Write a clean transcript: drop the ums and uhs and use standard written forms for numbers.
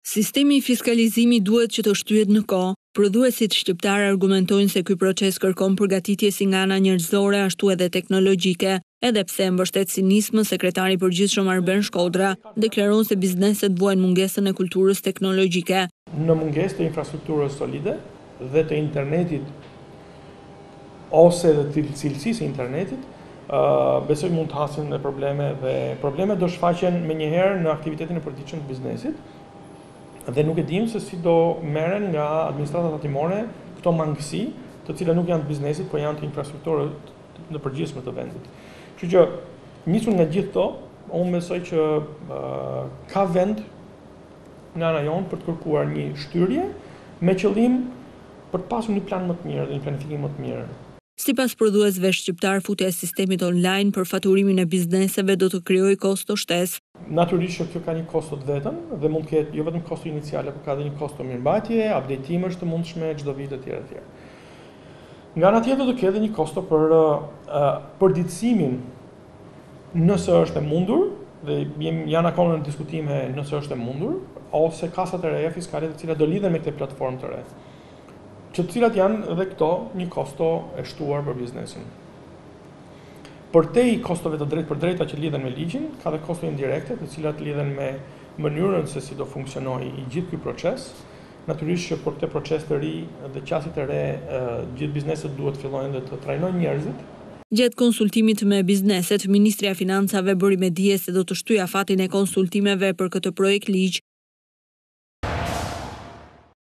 Sistemi i fiskalizimit duhet që të shtyhet në kohë. Prodhuesit shqiptar argumentojnë se ky proces kërkon përgatitje si nga ana njerëzore ashtu edhe teknologjike, edhe pse mbështet Sinismë, sekretari i përgjithshëm Arben Shkodra deklaron se bizneset vuajnë mungesën e kulturës teknologjike. Në mungesë të infrastrukturës solide dhe të internetit ose dhe të cilësisë së internetit, besoj mund të hasin dhe probleme do shfaqen menjëherë në aktivitetin e përditshëm të biznesit. Dhe nuk e dim se si do merren nga administrata tatimore këto mangësi, të cilat nuk janë të biznesit, por janë të infrastrukturës në përgjithësi të vendit. Kështu që nisur nga gjithë këto, unë besoj që ka vend nga ana jonë për të kërkuar një shtyrje me qëllim për të pasur një plan më të mirë dhe një planifikim më të mirë. Sipas prodhuesve shqiptar, futja e sistemit online për faturimin e bizneseve do të krijojë kosto shtesë. Natyrisht që kjo ka një kosto të vetëm dhe mund të ketë jo vetëm kosto iniciale, por ka edhe një kosto mirëmbajtje, updatemesh të mundshme çdo vit etj. Nga ana tjetër do të ketë një kosto për përditësimin nëse është e mundur dhe janë akoma në diskutime nëse është e mundur, ose kasat e reja fiskale të cilat do lidhen me këtë platformë të re, që të cilat janë edhe këto një kosto e shtuar për biznesin. Përtej kostove të drejtë për drejta që lidhen me ligjin, ka dhe kosto indirekte, të cilat lidhen me mënyrën se si do funksionojë i gjithë ky proces. Natyrisht që për këtë proces të ri dhe qasit të re, gjithë bizneset duhet të fillojnë dhe të trajnojnë njerëzit. Gjatë konsultimit me bizneset, Ministria e Financave bëri me dije se do të shtyjë afatin e konsultimeve për këtë projekt ligj